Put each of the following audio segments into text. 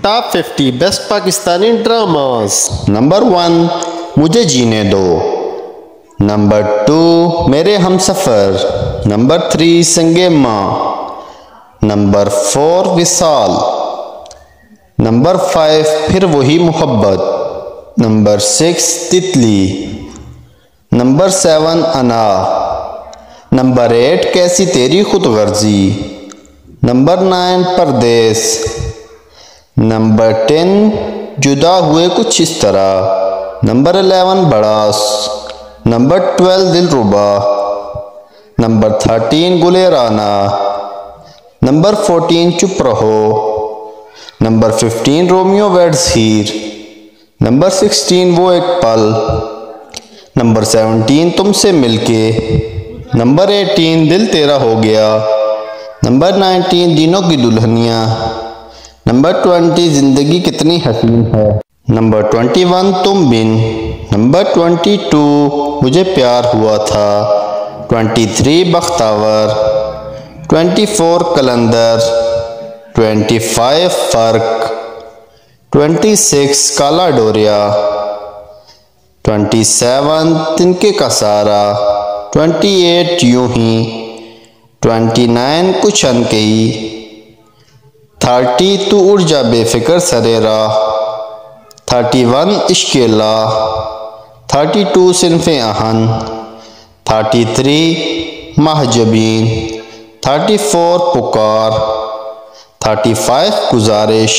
Top 50 best Pakistani dramas. Number 1 मुझे जीने दो। नंबर 2 मेरे हमसफ़र। नंबर 3 संगे माँ। नंबर 4 विसाल। नंबर 5 फिर वही मोहब्बत। नंबर 6 तितली। नंबर 7 अना। नंबर 8 कैसी तेरी खुदगर्जी। नंबर 9 परदेस। नंबर 10 जुदा हुए कुछ इस तरह। नंबर 11 बड़ास। Number 12 Dilruba. Number 13 Gulerana. Number 14 Chup Raho. Number 15 Romeo weds Heer. Number 16 वो एक पल। नंबर 17 तुमसे मिलके। नंबर 18 दिल तेरा हो गया। नंबर 19 दिनों की दुल्हनिया। नंबर 20 जिंदगी कितनी हसीन है। नंबर 21 तुम बिन। नंबर 22 मुझे प्यार हुआ था। 23 बख्तावर। 24 कलंदर। 25 फर्क। 26 काला डोरिया। 27 तिनके का सारा। 28 यूं ही। 29 कुछ अनकही। 30 तू उड़ जा बेफिक्र सरेरा। 31 इश्केला। 32 सिनफ़े आहन। 33 महजबीन। 34 पुकार। 35 गुजारिश।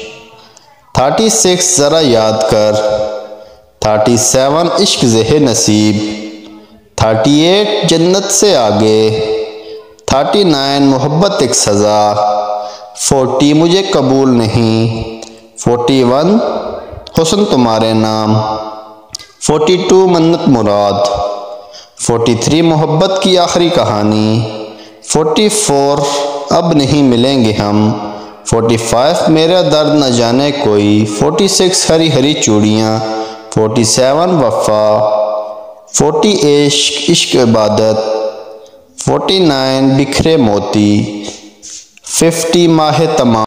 36 ज़रा याद कर। 37 इश्क ज़ेह नसीब। 38 जन्नत से आगे। 39 मोहब्बत एक सज़ा। 40 मुझे कबूल नहीं। 41 हुस्न तुम्हारे नाम। 42 मन्नत मुराद। 43 मोहब्बत की आखिरी कहानी। 44 अब नहीं मिलेंगे हम। 45 मेरा दर्द न जाने कोई। 46 हरी हरी चूड़ियाँ। 47 वफ़ा। 40 इश्क इबादत। 49 बिखरे मोती। 50 माह तमाम।